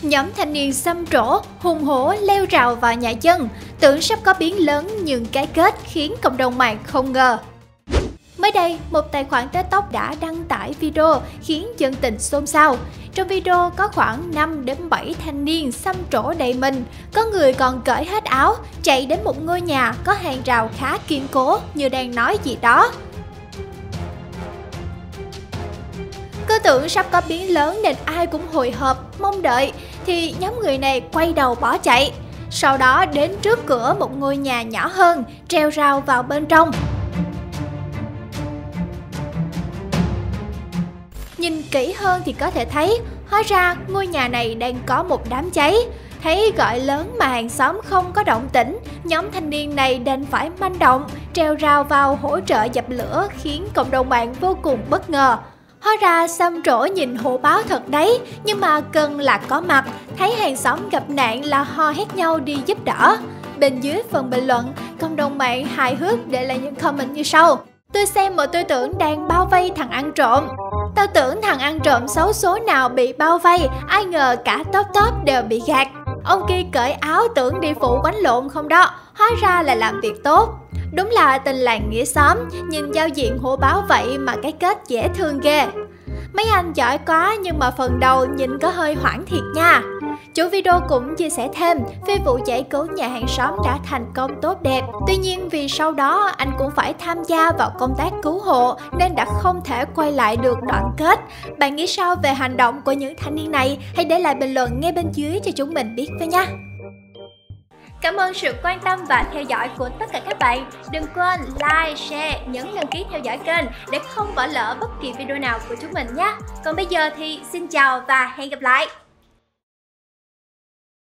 Nhóm thanh niên xăm trổ, hùng hổ leo rào vào nhà dân, tưởng sắp có biến lớn nhưng cái kết khiến cộng đồng mạng không ngờ. Mới đây, một tài khoản TikTok đã đăng tải video khiến dân tình xôn xao. Trong video có khoảng 5 đến 7 thanh niên xăm trổ đầy mình, có người còn cởi hết áo, chạy đến một ngôi nhà có hàng rào khá kiên cố như đang nói gì đó. Cứ tưởng sắp có biến lớn nên ai cũng hồi hộp, mong đợi, thì nhóm người này quay đầu bỏ chạy. Sau đó đến trước cửa một ngôi nhà nhỏ hơn, treo rào vào bên trong. Nhìn kỹ hơn thì có thể thấy, hóa ra ngôi nhà này đang có một đám cháy. Thấy gọi lớn mà hàng xóm không có động tĩnh, nhóm thanh niên này đành phải manh động, treo rào vào hỗ trợ dập lửa khiến cộng đồng mạng vô cùng bất ngờ. Hóa ra xăm trổ nhìn hổ báo thật đấy, nhưng mà cần là có mặt, thấy hàng xóm gặp nạn là ho hét nhau đi giúp đỡ. Bên dưới phần bình luận, cộng đồng mạng hài hước để lại những comment như sau. Tôi xem mà tôi tưởng đang bao vây thằng ăn trộm. Tao tưởng thằng ăn trộm xấu số nào bị bao vây, ai ngờ cả top đều bị gạt. Ông kia cởi áo tưởng đi phụ quánh lộn không đó, hóa ra là làm việc tốt. Đúng là tình làng nghĩa xóm, nhìn giao diện hổ báo vậy mà cái kết dễ thương ghê. Mấy anh giỏi quá nhưng mà phần đầu nhìn có hơi hoảng thiệt nha. Chủ video cũng chia sẻ thêm, phi vụ giải cứu nhà hàng xóm đã thành công tốt đẹp. Tuy nhiên vì sau đó anh cũng phải tham gia vào công tác cứu hộ nên đã không thể quay lại được đoạn kết. Bạn nghĩ sao về hành động của những thanh niên này? Hãy để lại bình luận ngay bên dưới cho chúng mình biết với nha. Cảm ơn sự quan tâm và theo dõi của tất cả các bạn. Đừng quên like, share, nhấn đăng ký theo dõi kênh để không bỏ lỡ bất kỳ video nào của chúng mình nhé. Còn bây giờ thì xin chào và hẹn gặp lại.